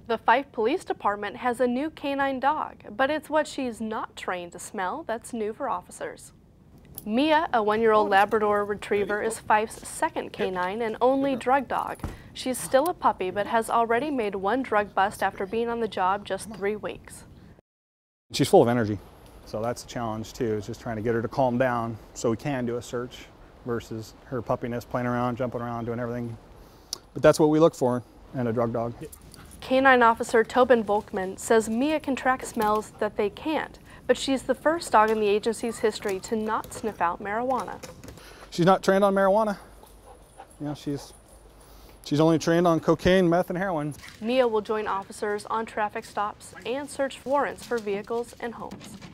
The Fife Police Department has a new K-9 dog, but it's what she's not trained to smell that's new for officers. Mia, a 1-year-old Labrador Retriever, is Fife's second K-9 and only drug dog. She's still a puppy, but has already made one drug bust after being on the job just 3 weeks. She's full of energy, so that's a challenge too, is just trying to get her to calm down so we can do a search versus her puppiness, playing around, jumping around, doing everything. But that's what we look for in a drug dog. K-9 officer Tobin Volkman says Mia can track smells that they can't, but she's the first dog in the agency's history to not sniff out marijuana. She's not trained on marijuana. You know, she's only trained on cocaine, meth, and heroin. Mia will join officers on traffic stops and search warrants for vehicles and homes.